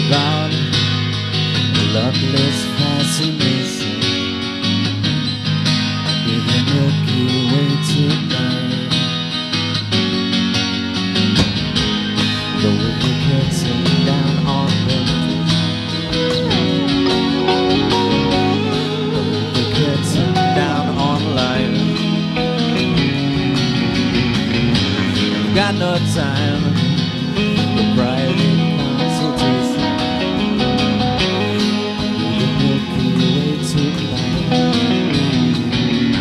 about loveless fascination with the Milky Way tonight. Though with the curtain down on the got no time for private consultation with the Milky Way tonight.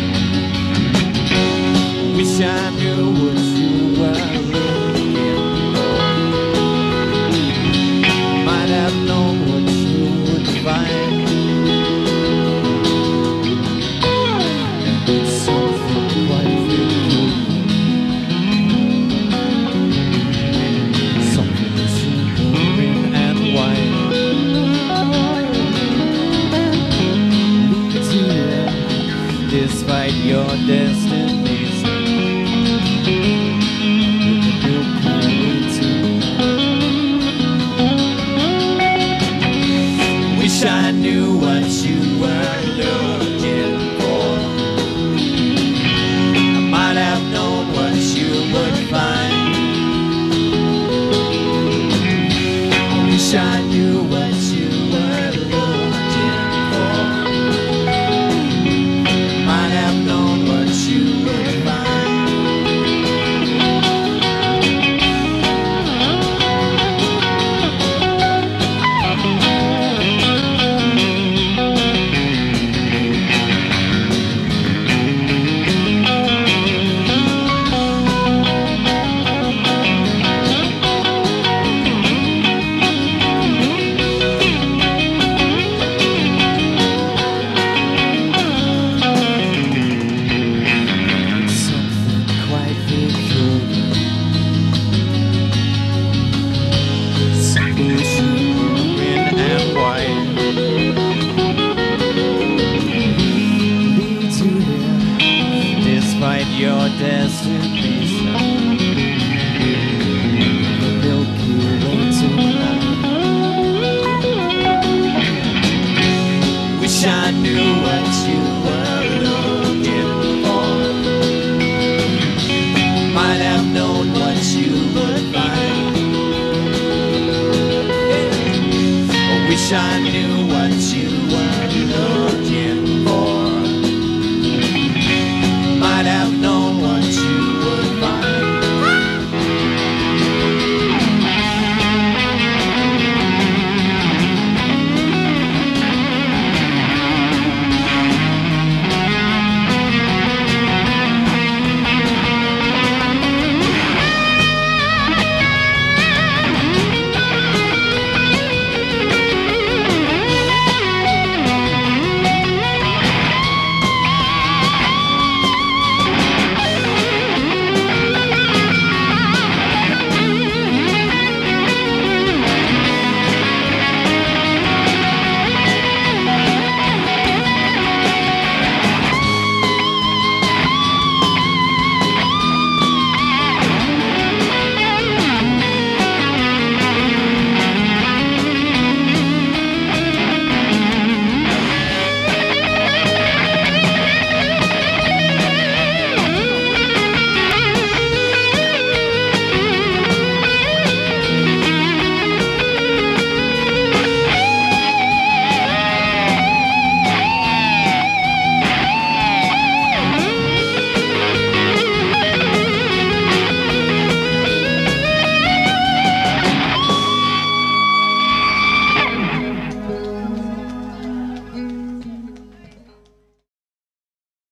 Wish I knew what you were looking for. Might have known what you would find. And it's something quite beautiful. Despite your destination with the Milky Way tonight. Wish I knew what you were looking for. I might have known what you would find. Wish I knew what you were looking for. Might have known what you would find. Despite your destination, the Milky Way tonight. Wish I knew what you were looking for. Might have known what you would find. Wish I knew